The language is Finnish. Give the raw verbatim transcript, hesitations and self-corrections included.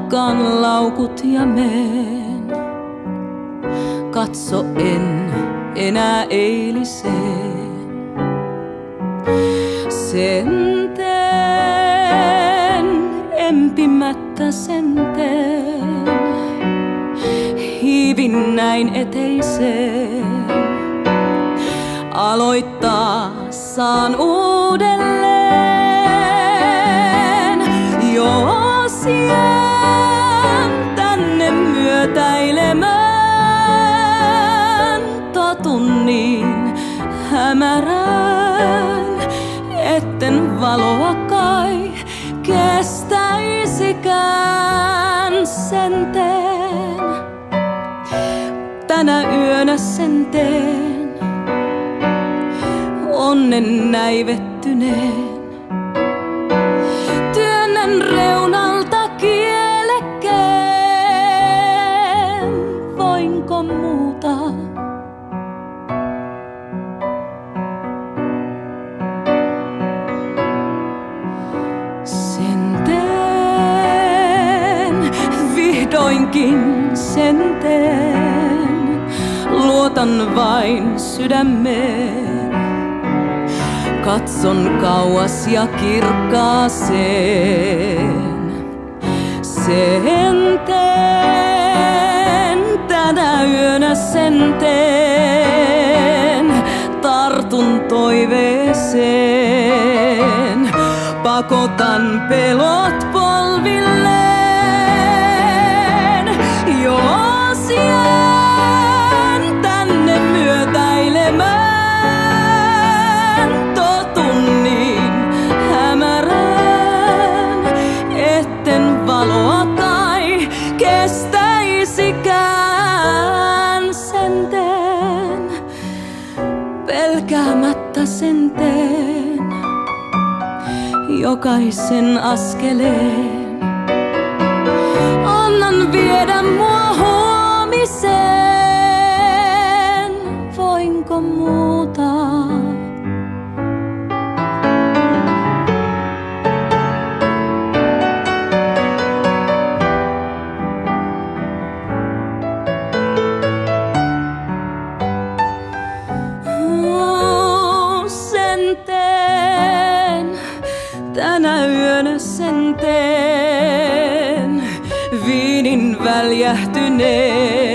pakkaan laukut ja meen. Katso en enää eiliseen. Sen teen, empimättä sen teen. Hiivin näin eteiseen. Aloittaa saan uudelleen. Jos jään tänne myötäilemään, totun niin hämärään, etten valoa kai kestäisikään. Sen teen, tänä yönä sen teen. Onnen näivettyneen työnnän reunalta kielekkeen. Voinko muuta? Sen teen, vihdoinkin sen teen. Luotan vain sydämeen. Katson kauas ja kirkkaaseen. Sen teen, tänä yönä sen teen. Tartun toiveeseen, pakotan pelot polvilleen. Jos jään tänne myötäilemään, valoa kai kestäisikään. Sen teen, pelkäämättä sen teen. Jokaisen askeleen annan viedä mua huomiseen. Voinko muuta? Tänä yönä sen teen, viinin väljähtyneen.